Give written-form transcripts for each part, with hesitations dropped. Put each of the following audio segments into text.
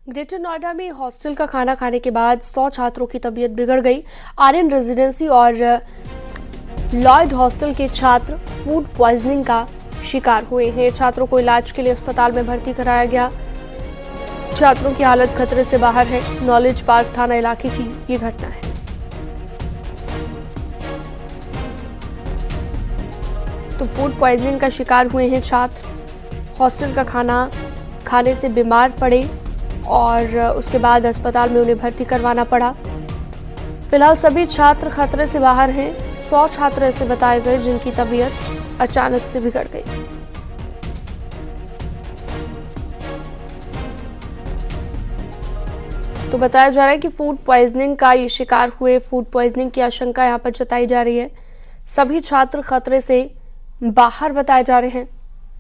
Greater Noida में hostel का खाना खाने के बाद 100 छात्रों की तबीयत बिगड़ गई। आर्यन रेजिडेंसी और लॉयड हॉस्टल के छात्र फूड पॉइजनिंग का शिकार हुए हैं। छात्रों को इलाज के लिए अस्पताल में भर्ती कराया गया। छात्रों की हालत खतरे से बाहर है। नॉलेज पार्क थाना इलाके की ये घटना है। तो फूड पॉइजनिंग का शिकार हुए हैं छात्र। हॉस्टल का खाना खाने से बीमार पड़े और उसके बाद अस्पताल में उन्हें भर्ती करवाना पड़ा। फिलहाल सभी छात्र खतरे से बाहर हैं। 100 छात्र ऐसे बताए गए जिनकी तबीयत अचानक से बिगड़ गई। तो बताया जा रहा है कि फूड पॉइजनिंग का ये शिकार हुए। फूड पॉइजनिंग की आशंका यहां पर जताई जा रही है। सभी छात्र खतरे से बाहर बताए जा रहे हैं।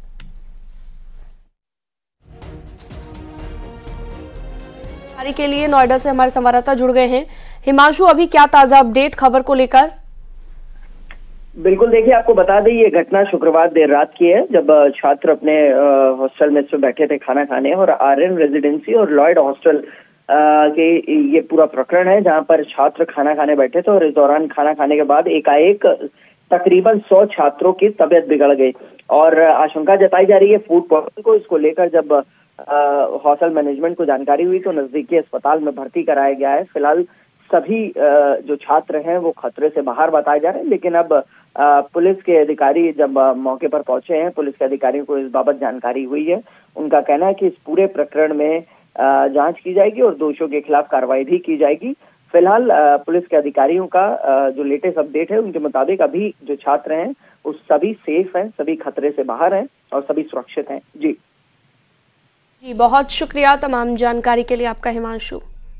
के लिए नोएडा से हमारे संवाददाता जुड़ गए हैं। हिमांशु, अभी क्या ताजा अपडेट खबर को लेकर? बिल्कुल, देखिए आपको बता दें ये घटना शुक्रवार देर रात की है, जब छात्र अपने हॉस्टल में से बैठे थे खाना खाने, और आर्यन रेजिडेंसी और लॉयड हॉस्टल के ये पूरा प्रकरण है जहां पर छात्र खाना खाने बैठे थे और इस दौरान खाना खाने के बाद एकाएक तकरीबन 100 छात्रों की तबीयत बिगड़ गई और आशंका जताई जा रही है फूड पॉइजनिंग को। इसको लेकर जब हॉस्टल मैनेजमेंट को जानकारी हुई तो नजदीकी अस्पताल में भर्ती कराया गया है। फिलहाल सभी जो छात्र हैं वो खतरे से बाहर बताए जा रहे हैं, लेकिन अब पुलिस के अधिकारी जब मौके पर पहुंचे हैं, पुलिस के अधिकारियों को इस बाबत जानकारी हुई है। उनका कहना है कि इस पूरे प्रकरण में जांच की जाएगी और दोषियों के खिलाफ कार्रवाई भी की जाएगी। फिलहाल पुलिस के अधिकारियों का जो लेटेस्ट अपडेट है उनके मुताबिक अभी जो छात्र हैं वो सभी सेफ हैं, सभी खतरे से बाहर हैं और सभी सुरक्षित हैं। जी, बहुत शुक्रिया तमाम जानकारी के लिए आपका, हिमांशु।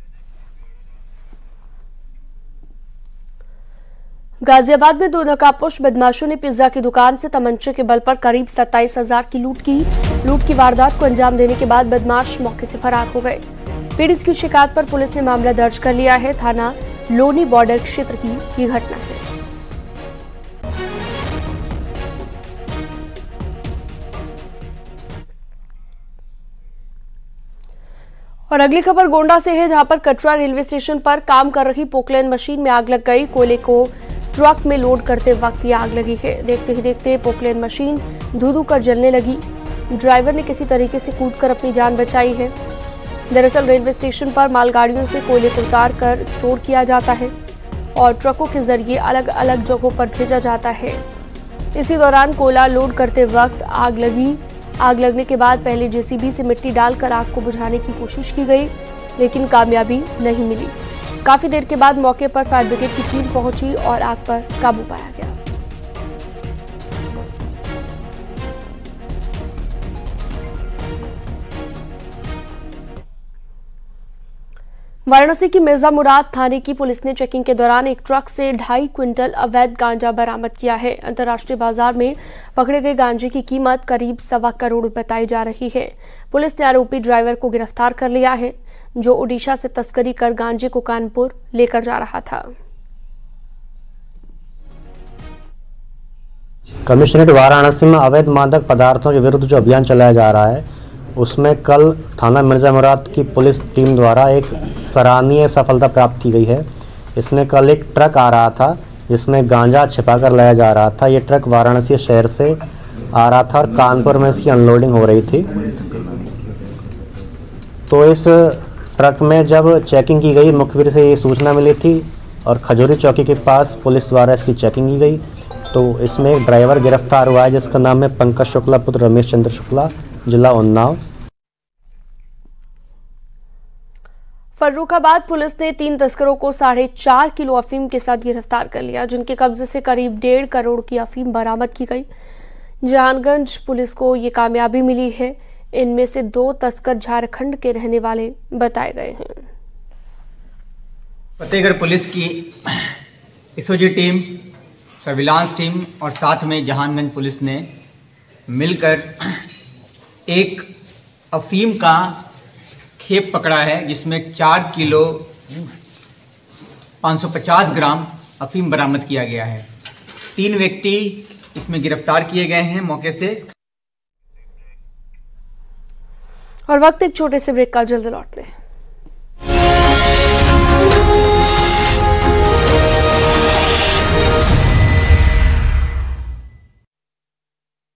गाजियाबाद में 2 नकाबपोश बदमाशों ने पिज्जा की दुकान से तमंचे के बल पर करीब 27,000 की लूट की। लूट की वारदात को अंजाम देने के बाद बदमाश मौके से फरार हो गए। पीड़ित की शिकायत पर पुलिस ने मामला दर्ज कर लिया है। थाना लोनी बॉर्डर क्षेत्र की ये घटना है। और अगली खबर गोंडा से है, जहां पर कटरा रेलवे स्टेशन पर काम कर रही पोकलेन मशीन में आग लग गई। कोयले को ट्रक में लोड करते वक्त ये आग लगी है। देखते ही देखते पोकलेन मशीन धू-धू कर जलने लगी। ड्राइवर ने किसी तरीके से कूदकर अपनी जान बचाई है। दरअसल रेलवे स्टेशन पर मालगाड़ियों से कोयले को उतार कर स्टोर किया जाता है और ट्रकों के जरिए अलग अलग जगहों पर भेजा जाता है। इसी दौरान कोयला लोड करते वक्त आग लगी। आग लगने के बाद पहले जेसीबी से मिट्टी डालकर आग को बुझाने की कोशिश की गई, लेकिन कामयाबी नहीं मिली। काफी देर के बाद मौके पर फायर ब्रिगेड की टीम पहुंची और आग पर काबू पाया गया। वाराणसी की मिर्जा मुराद थाने की पुलिस ने चेकिंग के दौरान एक ट्रक से 2.5 क्विंटल अवैध गांजा बरामद किया है। अंतर्राष्ट्रीय बाजार में पकड़े गए गांजे की कीमत करीब 1.25 करोड़ बताई जा रही है। पुलिस ने आरोपी ड्राइवर को गिरफ्तार कर लिया है, जो ओडिशा से तस्करी कर गांजे को कानपुर लेकर जा रहा था। कमिश्नरेट वाराणसी में अवैध मादक पदार्थों के विरुद्ध जो अभियान चलाया जा रहा है, उसमें कल थाना मिर्जा मुराद की पुलिस टीम द्वारा एक सराहनीय सफलता प्राप्त की गई है। इसमें कल एक ट्रक आ रहा था जिसमें गांजा छिपाकर लाया जा रहा था। ये ट्रक वाराणसी शहर से आ रहा था और कानपुर में इसकी अनलोडिंग हो रही थी। तो इस ट्रक में जब चेकिंग की गई, मुखबिर से ये सूचना मिली थी और खजूरी चौकी के पास पुलिस द्वारा इसकी चेकिंग की गई। तो इसमें एक ड्राइवर गिरफ्तार हुआ है जिसका नाम है पंकज शुक्ला पुत्र रमेश चंद्र शुक्ला, जिला उन्नाव। फर्रुखाबाद पुलिस ने 3 तस्करों को 4.5 किलो अफीम के साथ गिरफ्तार कर लिया, जिनके कब्जे से करीब 1.5 करोड़ की अफीम बरामद की गई। जहानगंज पुलिस को ये कामयाबी मिली है। इनमें से 2 तस्कर झारखंड के रहने वाले बताए गए हैं। फतेहगढ़ पुलिस की एसओजी टीम, सर्विलांस टीम और साथ में जहानगंज पुलिस ने मिलकर एक अफीम का खेप पकड़ा है, जिसमें 4 किलो 550 ग्राम अफीम बरामद किया गया है। 3 व्यक्ति इसमें गिरफ्तार किए गए हैं मौके से। और वक्त एक छोटे से ब्रेक का, जल्द लौटते हैं।